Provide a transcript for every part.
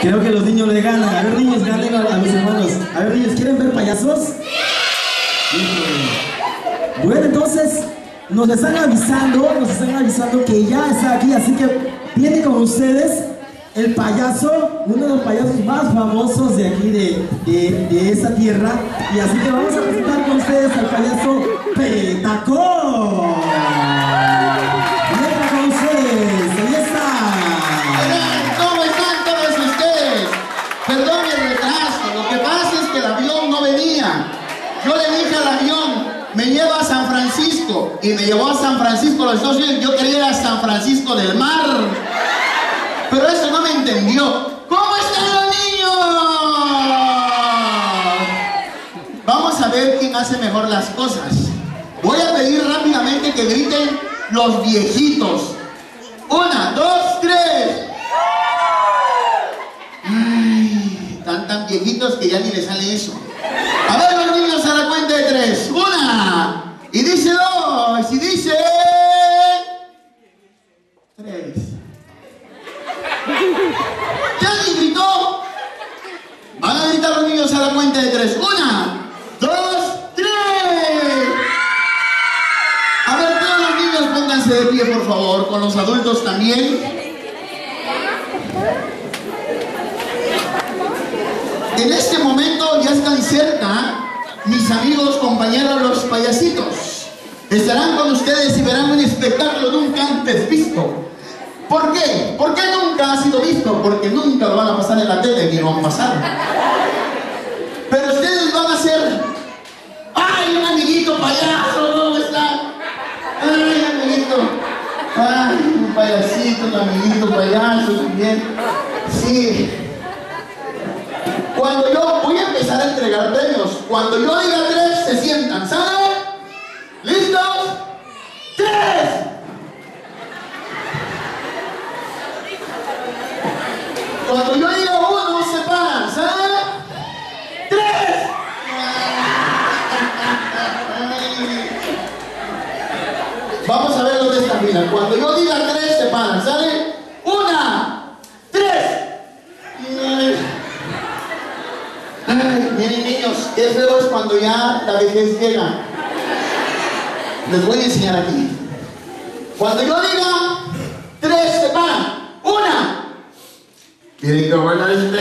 Creo que los niños le ganan. A ver, niños, ganen a mis hermanos. A ver, niños, ¿quieren ver payasos? Bueno, entonces nos están avisando que ya está aquí, así que viene con ustedes el payaso, uno de los payasos más famosos de aquí de esta tierra. Y así que vamos a presentar con ustedes al payaso Petacón. Venga con ustedes, ahí está. ¿Cómo están todos ustedes? Perdón el retraso, lo que pasa es que el avión no venía. Yo le dije al avión, me lleva a San Francisco, y me llevó a San Francisco los Estados Unidos. Yo quería ir a San Francisco del Mar, pero eso no me entendió. ¿Cómo están los niños? Vamos a ver quién hace mejor las cosas. Voy a pedir rápidamente que griten los viejitos. 1, 2, 3. Ay, están tan viejitos que ya ni les sale eso. A ver los niños a la cuenta de 3. 1. Y dice 2. Y dice 3. ¿Ya alguien gritó? Van a gritar los niños a la cuenta de 3. 1, 2, 3. A ver, todos los niños pónganse de pie, por favor, con los adultos también. En este momento ya están cerca mis amigos, compañeros, los payasitos. Estarán con ustedes y verán un espectáculo nunca antes visto. ¿Por qué? ¿Por qué nunca ha sido visto? Porque nunca lo van a pasar en la tele ni lo van a pasar. Pero ustedes van a hacer... ¡Ay, un amiguito payaso! ¿Dónde está? ¡Ay, amiguito! ¡Ay, un payasito, un amiguito payaso! Bien. Sí. Cuando yo voy a empezar a entregar premios, cuando yo diga 3, se sientan, ¿saben? ¿Listos? 3. Cuando yo diga 1, se paran, ¿saben? 3. Vamos a ver los de esta fila. Cuando yo diga 3, se paran, ¿sale? 1, 3. Ay, miren niños, qué feo es cuando ya la vejez llega. Les voy a enseñar aquí. Cuando yo diga 3, se paran. 1. Miren qué buena es.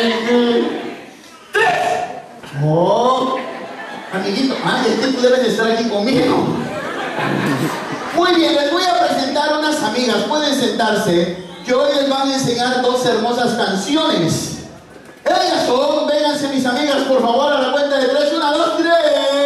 3. Oh, amiguito, ay, es que tú debes de estar aquí conmigo. Muy bien, les voy a presentar unas amigas. Pueden sentarse, que hoy les van a enseñar 2 hermosas canciones. Ellas son, vénganse mis amigas, por favor, a la cuenta de 3. 1, 2, 3.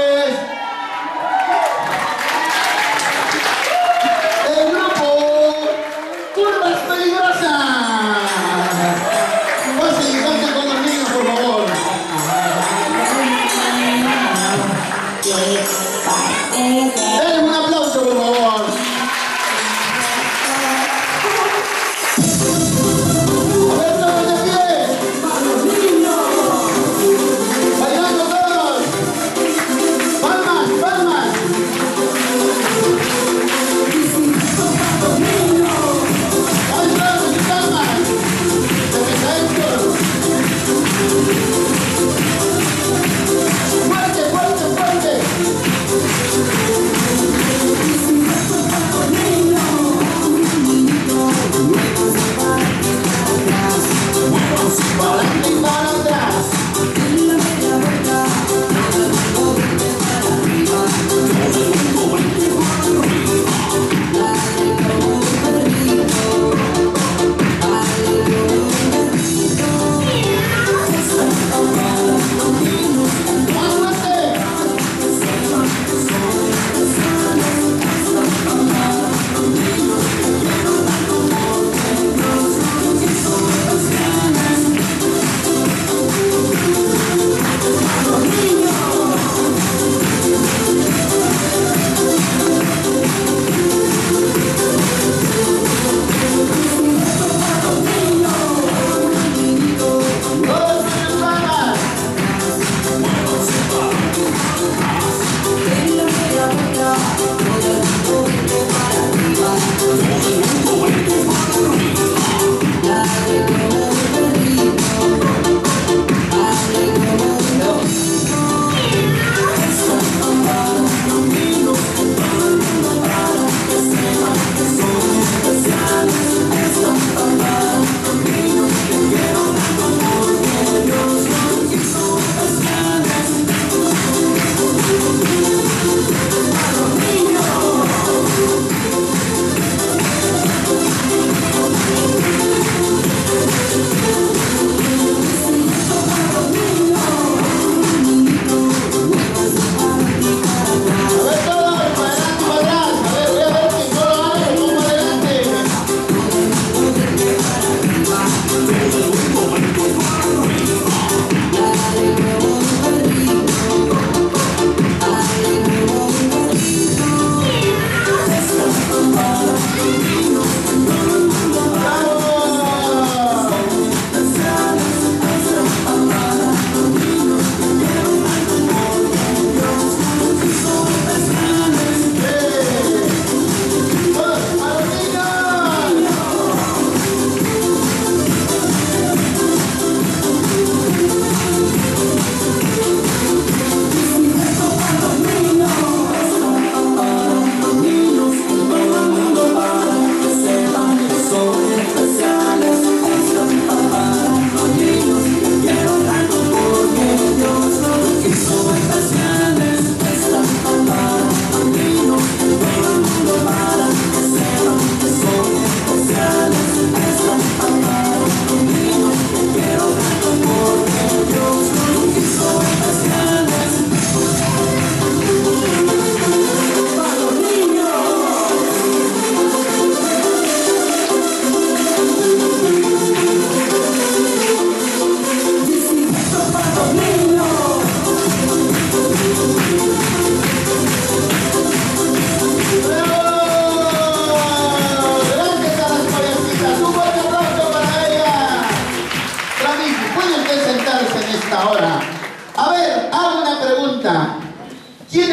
El grupo Curvas Peligrosas. Pasen y canten con los niños, por favor. Denle un aplauso, por favor.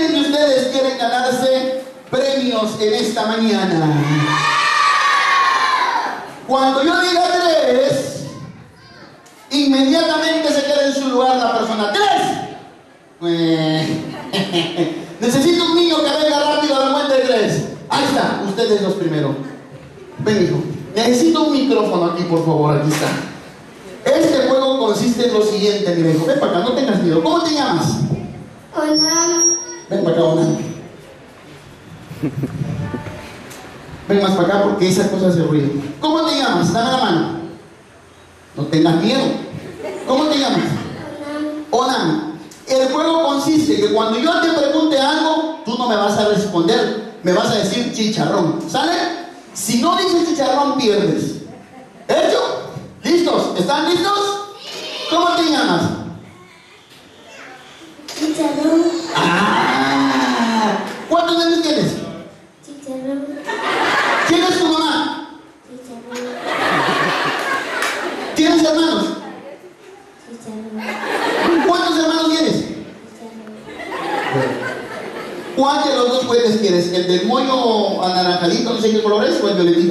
¿Quiénes de ustedes quieren ganarse premios en esta mañana? Cuando yo diga 3, inmediatamente se queda en su lugar la persona. 3. Necesito un niño que venga rápido a la cuenta de 3. Ahí está, ustedes los primeros. Ven, hijo. Necesito un micrófono aquí, por favor. Aquí está. Este juego consiste en lo siguiente, mi hijo. Ven para acá, no tengas miedo. ¿Cómo te llamas? Hola. Ven para acá, hola. Ven más para acá porque esas cosas se ruido. ¿Cómo te llamas? Dame la mano. No tengas miedo. ¿Cómo te llamas? Onam. El juego consiste que cuando yo te pregunte algo, tú no me vas a responder. Me vas a decir chicharrón. ¿Sale? Si no dices chicharrón, pierdes. ¿Hecho? ¿Listos? ¿Están listos? ¿Cómo te llamas? Chicharrón. ¡Ah! ¿Cuántos años tienes? Chicharrón. ¿Quién es tu mamá? Chicharrón. ¿Tienes hermanos? Chicharrón. ¿Cuántos hermanos tienes? Chicharrón. ¿Cuál de los dos juguetes quieres? ¿El del moño anaranjadito, no sé qué color es, o el violetita?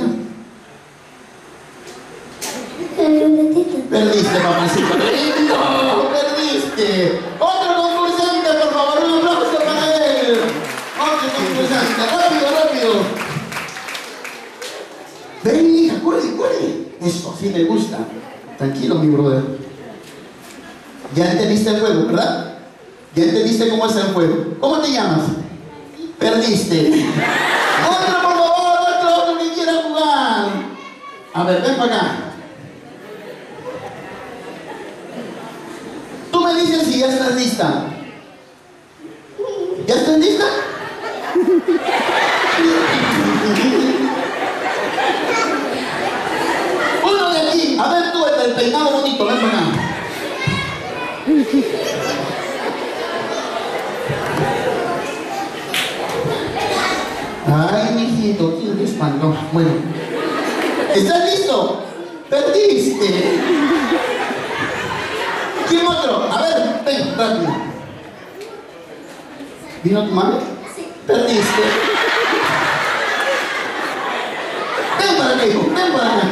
Perdiste, papacito. ¡No! ¡Perdiste! ¡Otro concursante, por favor! ¡Un aplauso para él! ¡Otro concursante! ¡Rápido, rápido! Ven, hija, corre, corre. Eso, sí me gusta. Tranquilo, mi brother. Ya entendiste el juego, ¿verdad? Ya entendiste cómo es el juego. ¿Cómo te llamas? Perdiste. Otro, por favor, otro que quiera jugar. A ver, ven para acá. Tú me dices si ya estás lista. ¿Ya estás lista? Uno de aquí. A ver tú, el peinado bonito, ven para acá. Ay, mijito, ¿quién te espantó? Bueno. ¿Estás listo? Perdiste. ¿Quién otro? A ver, ven, rápido. ¿Vino tu madre? Sí. Perdiste. Ven para acá, hijo, ven para acá.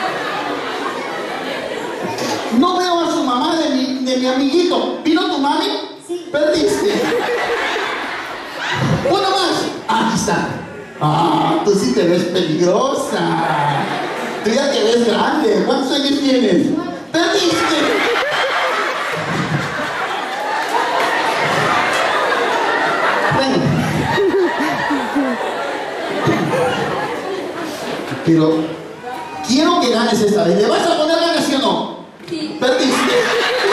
No veo a su mamá de mi amiguito. ¿Vino tu mami? Sí. Perdiste. Uno más. Aquí está. Ah, tú sí te ves peligrosa. Tú ya te ves grande. ¿Cuántos años tienes? Perdiste. Ven. Pero quiero que ganes esta vez. ¿Le vas a poner ganas, sí o no? Sí. Perdiste.